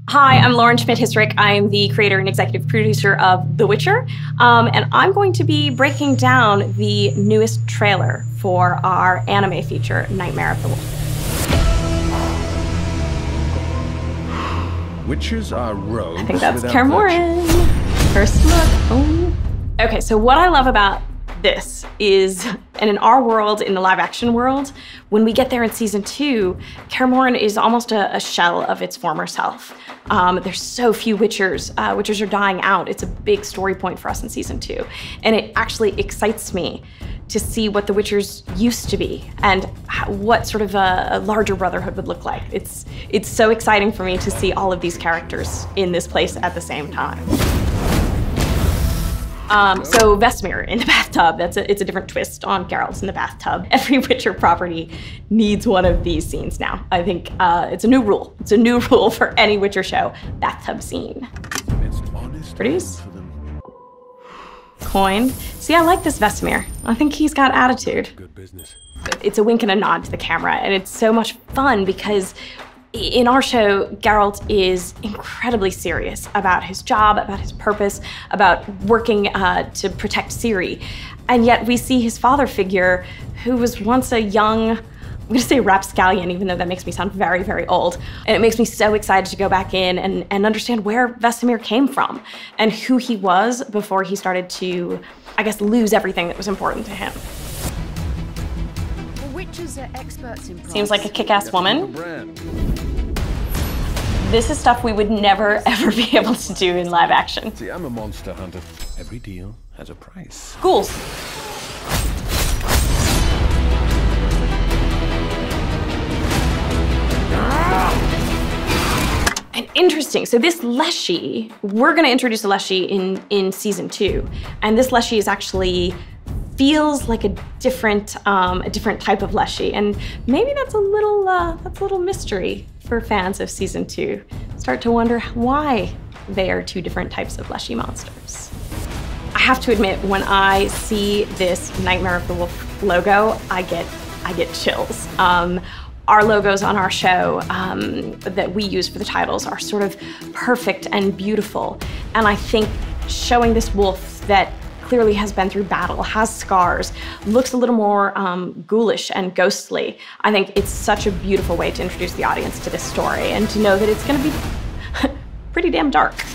Hi, I'm Lauren Schmidt Hissrich. I'm the creator and executive producer of The Witcher, and I'm going to be breaking down the newest trailer for our anime feature, Nightmare of the Wolf. Witches are rogues. I think that's Kaer Morhen. First look. Oh. Okay, so what I love about this is, and in our world, in the live action world, when we get there in season 2, Kaer Morhen is almost a shell of its former self. There's so few Witchers. Witchers are dying out. It's a big story point for us in season 2. And it actually excites me to see what the Witchers used to be and what sort of a larger brotherhood would look like. It's so exciting for me to see all of these characters in this place at the same time. So Vesemir in the bathtub, it's a different twist on Geralt in the bathtub. Every Witcher property needs one of these scenes now. I think it's a new rule. It's a new rule for any Witcher show, bathtub scene. Produce. Coin. See, I like this Vesemir. I think he's got attitude. Good business. It's a wink and a nod to the camera, and it's so much fun because in our show, Geralt is incredibly serious about his job, about his purpose, about working to protect Ciri. And yet we see his father figure, who was once a young, I'm gonna say rapscallion, even though that makes me sound very, very old. And it makes me so excited to go back in and understand where Vesemir came from and who he was before he started to, I guess, lose everything that was important to him. Seems like a kick-ass woman. This is stuff we would never, ever be able to do in live action. See, I'm a monster hunter. Every deal has a price. Ghouls. And interesting, so this Leshy, we're gonna introduce a Leshy in season 2. And this Leshy is actually feels like a different type of Leshy, and maybe that's a little mystery for fans of season 2. Start to wonder why they are two different types of Leshy monsters. I have to admit, when I see this Nightmare of the Wolf logo, I get chills. Our logos on our show that we use for the titles are sort of perfect and beautiful, and I think showing this wolf that clearly has been through battle, has scars, looks a little more ghoulish and ghostly. I think it's such a beautiful way to introduce the audience to this story and to know that it's gonna be pretty damn dark.